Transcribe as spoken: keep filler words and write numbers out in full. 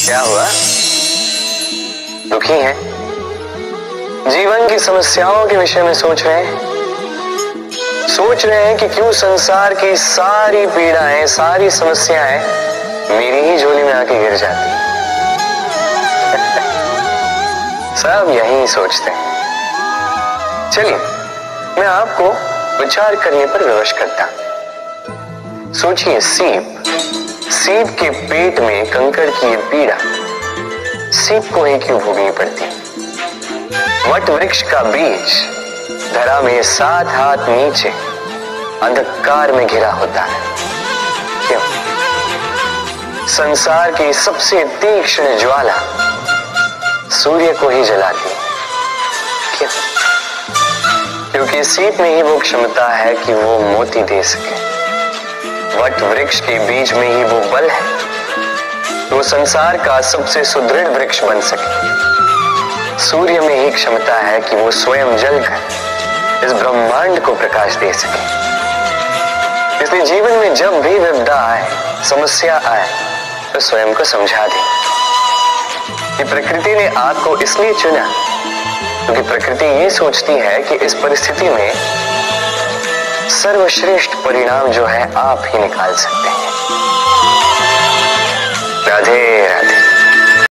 क्या हुआ? दुखी हैं? जीवन की समस्याओं के विषय में सोच रहे हैं? सोच रहे हैं कि क्यों संसार की सारी पीड़ाएं, सारी समस्याएं मेरी ही झोली में आके गिर जाती? सब यही सोचते हैं। चलिए, मैं आपको विचार करने पर विवश करता हूं। सोचिए, सीप सीप के पेट में कंकड़ की ये पीड़ा सीप को ही क्यों भोगनी पड़ती? वट वृक्ष का बीज धरा में सात हाथ नीचे अंधकार में घिरा होता है, क्यों? संसार की सबसे तीक्ष्ण ज्वाला सूर्य को ही जलाती है, क्यों? क्योंकि सीप में ही वो क्षमता है कि वो मोती दे सके। वट वृक्ष के बीज में ही वो बल है कि वो संसार का सबसे सुदृढ़ वृक्ष बन सके। सूर्य में ही क्षमता है कि वो स्वयं जलकर इस ब्रह्मांड को प्रकाश दे सके। इसलिए जीवन में जब भी विपदा आए, समस्या आए, तो स्वयं को समझा दे कि प्रकृति ने आपको इसलिए चुना क्योंकि प्रकृति ये सोचती है कि इस परिस्थिति में सर्वश्रेष्ठ परिणाम जो है आप ही निकाल सकते हैं। राधे राधे।